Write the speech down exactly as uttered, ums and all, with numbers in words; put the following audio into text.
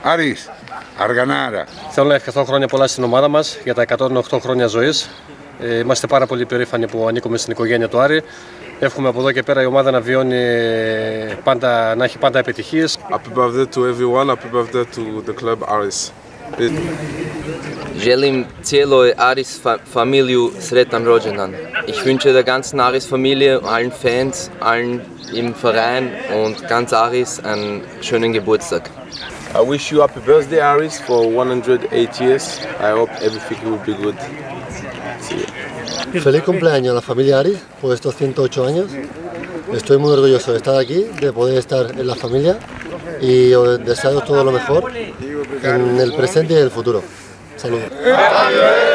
Αρης, αργανάρα. Θέλω να ευχηθώ χρόνια πολλά στην ομάδα μας για τα εκατόν οκτώ χρόνια ζωής. Ε, είμαστε πάρα πολύ περήφανοι που ανήκουμε στην οικογένεια του Άρη. Εύχομαι από εδώ και πέρα η ομάδα να βιώνει πάντα, να έχει πάντα επιτυχίες. Happy birthday to everyone, happy birthday to the club Aris. Želim cijeloj Aris familiju sretan rođendan. Ich wünsche der ganzen Aris Familie, allen Fans, allen im Verein und ganz Aris einen schönen Geburtstag. I wish you happy birthday Aris for one hundred eight years. I hope everything will be good. See you. Feliz cumpleaños a la familia Aris por estos ciento ocho años. Estoy muy orgulloso de estar aquí, de poder estar en la familia y os deseo todo lo mejor en el presente y en el futuro. Saludos.